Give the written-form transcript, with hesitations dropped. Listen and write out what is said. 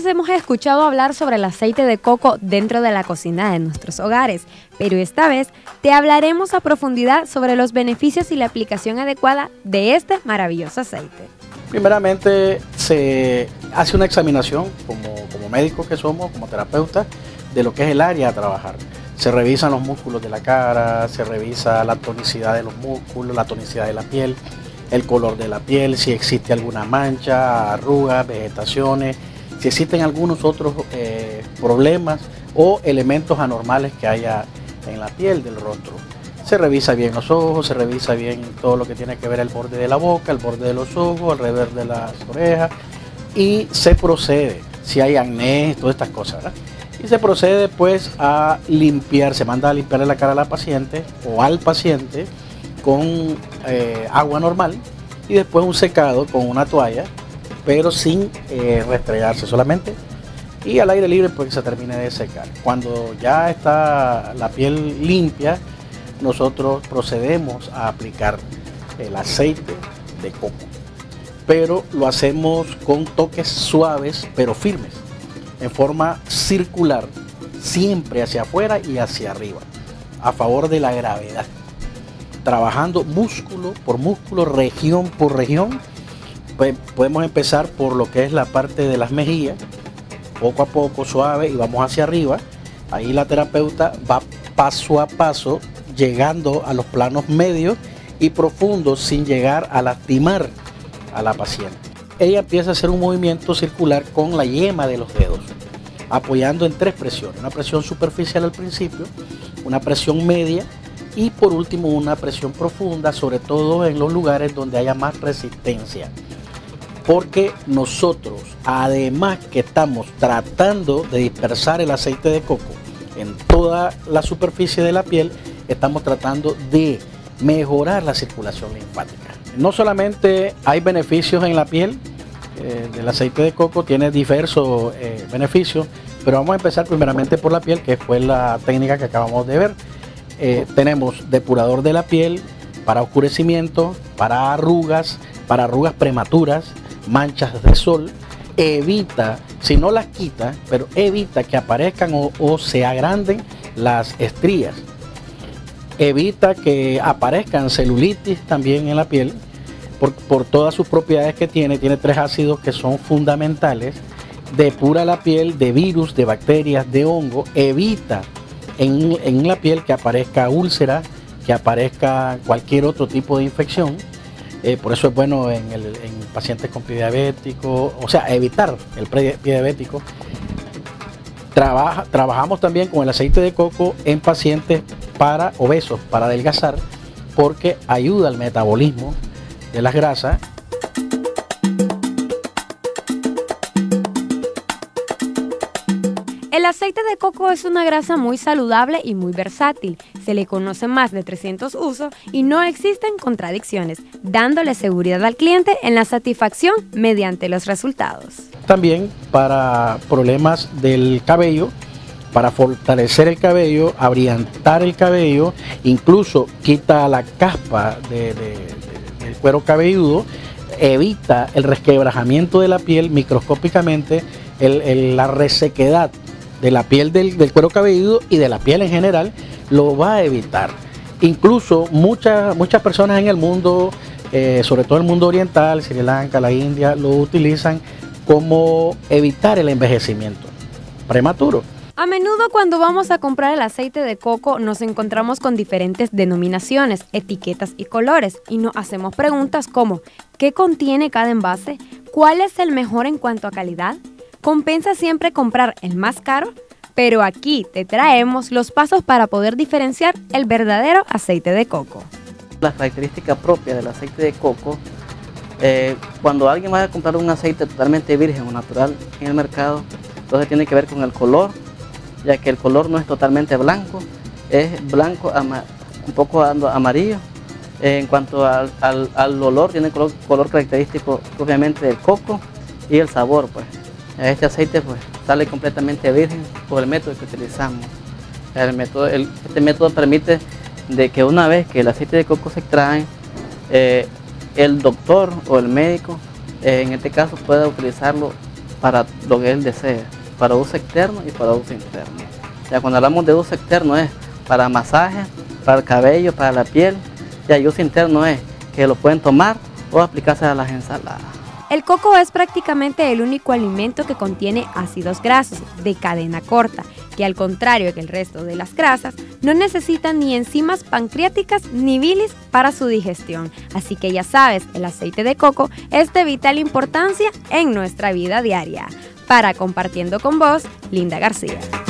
hemos escuchado hablar sobre el aceite de coco dentro de la cocina de nuestros hogares, pero esta vez te hablaremos a profundidad sobre los beneficios y la aplicación adecuada de este maravilloso aceite. Primeramente se hace una examinación como médicos que somos, como terapeutas, de lo que es el área a trabajar. Se revisan los músculos de la cara, se revisa la tonicidad de los músculos, la tonicidad de la piel, el color de la piel, si existe alguna mancha, arrugas, vegetaciones, si existen algunos otros problemas o elementos anormales que haya en la piel del rostro. Se revisa bien los ojos, se revisa bien todo lo que tiene que ver el borde de la boca, el borde de los ojos, alrededor de las orejas, y se procede, si hay acné, todas estas cosas, ¿verdad? Y se procede pues a limpiar, se manda a limpiarle la cara a la paciente o al paciente con agua normal y después un secado con una toalla, pero sin restregarse solamente, y al aire libre pues que se termine de secar. Cuando ya está la piel limpia, nosotros procedemos a aplicar el aceite de coco, pero lo hacemos con toques suaves pero firmes, en forma circular, siempre hacia afuera y hacia arriba, a favor de la gravedad, trabajando músculo por músculo, región por región. Pues podemos empezar por lo que es la parte de las mejillas, poco a poco, suave, y vamos hacia arriba. Ahí la terapeuta va paso a paso, llegando a los planos medios y profundos sin llegar a lastimar a la paciente. Ella empieza a hacer un movimiento circular con la yema de los dedos, apoyando en 3 presiones. Una presión superficial al principio, una presión media y por último una presión profunda, sobre todo en los lugares donde haya más resistencia. Porque nosotros, además que estamos tratando de dispersar el aceite de coco en toda la superficie de la piel, estamos tratando de mejorar la circulación linfática. No solamente hay beneficios en la piel del aceite de coco, tiene diversos beneficios, pero vamos a empezar primeramente por la piel, que fue la técnica que acabamos de ver. Tenemos depurador de la piel para oscurecimiento, para arrugas prematuras, manchas de sol, evita, si no las quita, pero evita que aparezcan o se agranden las estrías, evita que aparezcan celulitis también en la piel, por todas sus propiedades que tiene 3 ácidos que son fundamentales, depura la piel de virus, de bacterias, de hongo, evita en la piel que aparezca úlceras, que aparezca cualquier otro tipo de infección. Por eso es bueno en pacientes con pie diabético, o sea, evitar el pie diabético. Trabajamos también con el aceite de coco en pacientes para obesos, para adelgazar, porque ayuda al metabolismo de las grasas. El aceite de coco es una grasa muy saludable y muy versátil. Se le conocen más de 300 usos y no existen contradicciones, dándole seguridad al cliente en la satisfacción mediante los resultados. También para problemas del cabello, para fortalecer el cabello, abrillantar el cabello, incluso quita la caspa del cuero cabelludo, evita el resquebrajamiento de la piel microscópicamente, la resequedad de la piel del cuero cabelludo y de la piel en general, lo va a evitar. Incluso muchas personas en el mundo, sobre todo el mundo oriental, Sri Lanka, la India, lo utilizan como evitar el envejecimiento prematuro. A menudo cuando vamos a comprar el aceite de coco nos encontramos con diferentes denominaciones, etiquetas y colores y nos hacemos preguntas como ¿qué contiene cada envase? ¿Cuál es el mejor en cuanto a calidad? ¿Compensa siempre comprar el más caro? Pero aquí te traemos los pasos para poder diferenciar el verdadero aceite de coco. La característica propia del aceite de coco, cuando alguien va a comprar un aceite totalmente virgen o natural en el mercado, entonces tiene que ver con el color, ya que el color no es totalmente blanco, es blanco, un poco amarillo. En cuanto al olor, tiene color característico propiamente del coco y el sabor, pues. Este aceite pues sale completamente virgen por el método que utilizamos. Este método permite de que una vez que el aceite de coco se extrae, el doctor o el médico, en este caso, pueda utilizarlo para lo que él desee, para uso externo y para uso interno. Ya cuando hablamos de uso externo es para masaje, para el cabello, para la piel, y uso interno es que lo pueden tomar o aplicarse a las ensaladas. El coco es prácticamente el único alimento que contiene ácidos grasos de cadena corta, que al contrario que el resto de las grasas, no necesitan ni enzimas pancreáticas ni bilis para su digestión. Así que ya sabes, el aceite de coco es de vital importancia en nuestra vida diaria. Para Compartiendo con Vos, Linda García.